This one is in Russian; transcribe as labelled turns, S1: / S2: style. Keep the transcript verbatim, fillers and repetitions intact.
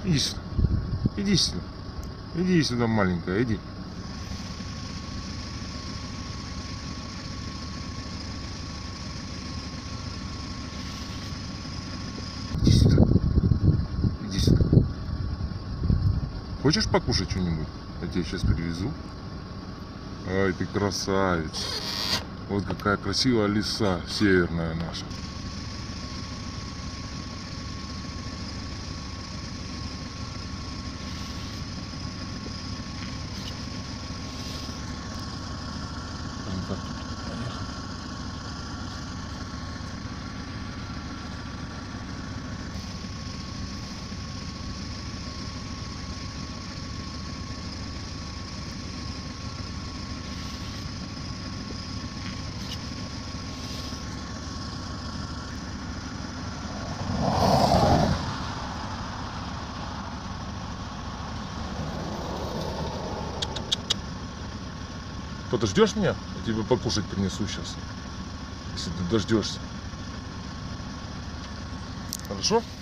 S1: Иди сюда. Иди сюда. Иди сюда, маленькая, иди. Иди сюда. Иди сюда. Хочешь покушать что-нибудь? Я тебе сейчас привезу. Ай, ты красавец. Вот какая красивая лиса северная наша. Подождешь меня? Я тебе покушать принесу сейчас. Если ты дождешься. Хорошо?